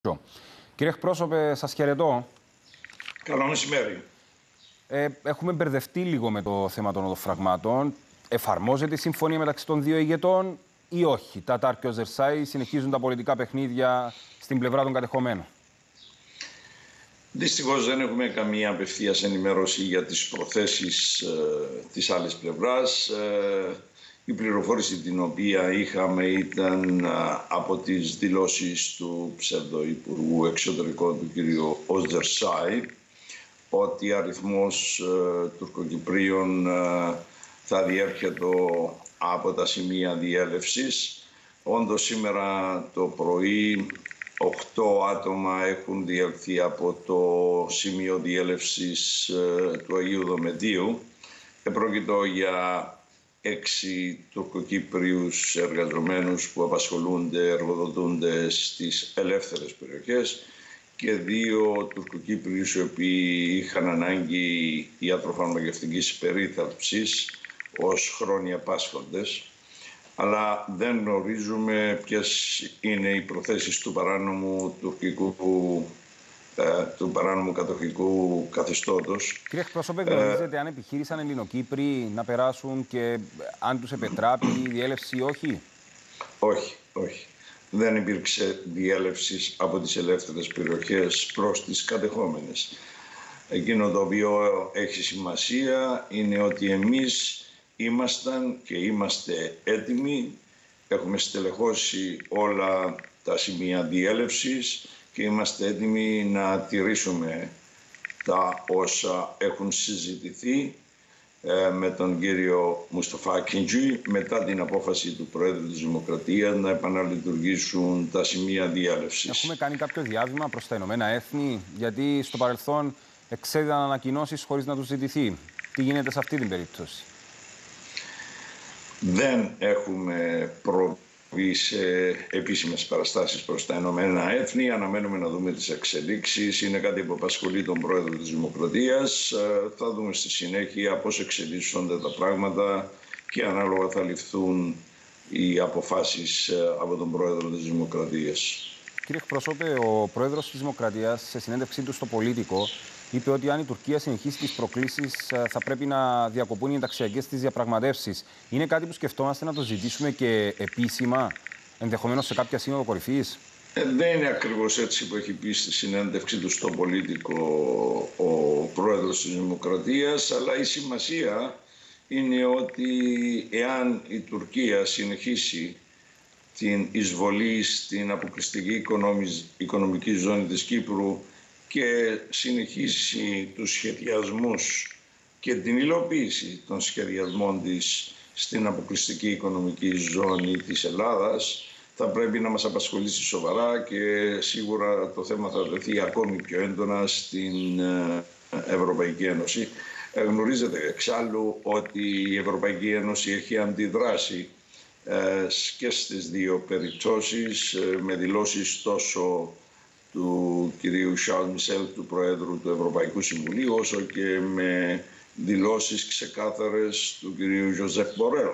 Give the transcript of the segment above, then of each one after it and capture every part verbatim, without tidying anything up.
Κύριε εκπρόσωπε, σας χαιρετώ. Καλό μεσημέρι. Ε, έχουμε μπερδευτεί λίγο με το θέμα των οδοφραγμάτων. Εφαρμόζεται η συμφωνία μεταξύ των δύο ηγετών ή όχι? Τα Τάρ και ο Ζερσάι συνεχίζουν τα πολιτικά παιχνίδια στην πλευρά των κατεχομένων. Δυστυχώς δεν έχουμε καμία απευθείας ενημέρωση για τις προθέσεις ε, της άλλης πλευράς. Ε, η πληροφόρηση την οποία είχαμε ήταν ε, από τις δηλώσεις του ψευδοϊπουργού εξωτερικών του κ. Οζερσάι ότι αριθμός ε, Τουρκοκυπρίων ε, θα διέρχεται από τα σημεία διέλευσης. Όντως σήμερα το πρωί οκτώ άτομα έχουν διελθεί από το σημείο διέλευσης ε, του Αγίου Δομεδίου. Επρόκειτο για έξι Τουρκοκύπριους εργαζομένους που απασχολούνται, εργοδοτούνται στις ελεύθερες περιοχές και δύο Τουρκοκύπριους οι οποίοι είχαν ανάγκη ιατροφαρμακευτικής περίθαλψης ως χρόνια πάσχοντες. Αλλά δεν γνωρίζουμε ποιες είναι οι προθέσεις του παράνομου τουρκικού, ε, του παράνομου κατοχικού καθεστώτος. Κύριε εκπρόσωπε, γνωρίζετε ε, αν επιχείρησαν Ελληνοκύπροι να περάσουν και αν τους επετράπει η διέλευση ή όχι? Όχι, όχι. Δεν υπήρξε διέλευση από τις ελεύθερες περιοχές προς τις κατεχόμενες. Εκείνο το οποίο έχει σημασία είναι ότι εμείς ήμασταν και είμαστε έτοιμοι, έχουμε στελεχώσει όλα τα σημεία διέλευσης και είμαστε έτοιμοι να τηρήσουμε τα όσα έχουν συζητηθεί ε, με τον κύριο Μουσταφά Ακιντζή μετά την απόφαση του Προέδρου της Δημοκρατίας να επαναλειτουργήσουν τα σημεία διέλευσης. Έχουμε κάνει κάποιο διάβημα προς τα Ηνωμένα Έθνη, γιατί στο παρελθόν εξέδιδαν ανακοινώσεις χωρίς να τους ζητηθεί. Τι γίνεται σε αυτή την περίπτωση? Δεν έχουμε προβεί σε επίσημες παραστάσεις προς τα Ηνωμένα Έθνη. Αναμένουμε να δούμε τις εξελίξεις. Είναι κάτι που απασχολεί τον Πρόεδρο της Δημοκρατίας. Θα δούμε στη συνέχεια πώς εξελίσσονται τα πράγματα και ανάλογα θα ληφθούν οι αποφάσεις από τον Πρόεδρο της Δημοκρατίας. Κύριε εκπρόσωπε, ο Πρόεδρος της Δημοκρατίας σε συνέντευξή του στο Πολίτικο είπε ότι αν η Τουρκία συνεχίσει τις προκλήσεις θα πρέπει να διακοπούν οι ενταξιακές της διαπραγματεύσεις. Είναι κάτι που σκεφτόμαστε να το ζητήσουμε και επίσημα, ενδεχομένως σε κάποια σύνοδο κορυφής? Ε, δεν είναι ακριβώς έτσι που έχει πει στη συνέντευξή του στο Πολίτικο ο Πρόεδρος της Δημοκρατίας, αλλά η σημασία είναι ότι εάν η Τουρκία συνεχίσει την εισβολή στην αποκλειστική οικονομική ζώνη της Κύπρου και συνεχίσει τους σχεδιασμούς και την υλοποίηση των σχεδιασμών της στην αποκλειστική οικονομική ζώνη της Ελλάδας, θα πρέπει να μας απασχολήσει σοβαρά και σίγουρα το θέμα θα βρεθεί ακόμη πιο έντονα στην Ευρωπαϊκή Ένωση. Γνωρίζετε εξάλλου ότι η Ευρωπαϊκή Ένωση έχει αντιδράσει και στις δύο περιπτώσεις με δηλώσεις τόσο του κυρίου Σαρλ Μισελ, του Προέδρου του Ευρωπαϊκού Συμβουλίου, όσο και με δηλώσεις ξεκάθαρες του κυρίου Ζωζέπ Μπορέλ.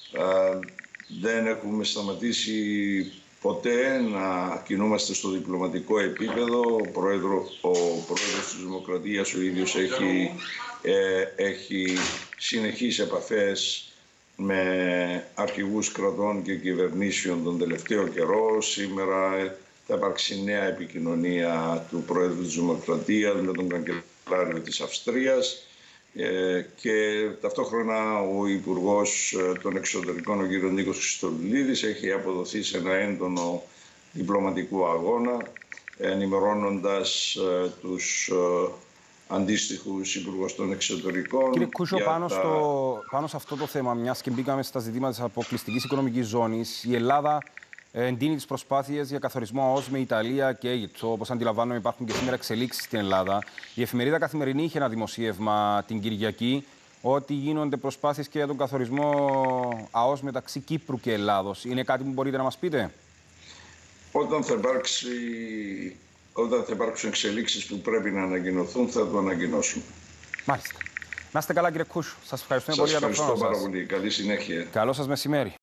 Δεν έχουμε σταματήσει ποτέ να κινούμαστε στο διπλωματικό επίπεδο. Ο, Πρόεδρο, ο Πρόεδρος της Δημοκρατίας ο ίδιος έχει, ε, έχει συνεχείς επαφές με αρχηγούς κρατών και κυβερνήσεων τον τελευταίο καιρό. Σήμερα θα υπάρξει νέα επικοινωνία του Πρόεδρου της Δημοκρατίας με τον Καγκελάριο της Αυστρίας ε, και ταυτόχρονα ο Υπουργός των Εξωτερικών, ο κ. Νίκος Χριστοδουλίδης, έχει αποδοθεί σε ένα έντονο διπλωματικό αγώνα, ενημερώνοντας ε, τους ε, αντίστοιχους υπουργούς των Εξωτερικών. Κύριε Κούσο, πάνω, τα... στο, πάνω σε αυτό το θέμα, μιας και μπήκαμε στα ζητήματα της αποκλειστικής οικονομικής ζώνης, η Ελλάδα εντείνει τις προσπάθειες για καθορισμό ΑΟΣ με Ιταλία και Αίγυπτο. Όπως αντιλαμβάνομαι, υπάρχουν και σήμερα εξελίξεις στην Ελλάδα. Η εφημερίδα Καθημερινή είχε ένα δημοσίευμα την Κυριακή ότι γίνονται προσπάθειες και για τον καθορισμό ΑΟΣ μεταξύ Κύπρου και Ελλάδος. Είναι κάτι που μπορείτε να μας πείτε? Όταν θα, υπάρξει, όταν θα υπάρξουν εξελίξεις που πρέπει να ανακοινωθούν, θα το ανακοινώσουμε. Μάλιστα. Να είστε καλά, κύριε Κούσο. Σας ευχαριστούμε σας πολύ για το χρόνο σας. Σας ευχαριστώ πάρα πολύ. Καλή συνέχεια. Καλό σας μεσημέρι.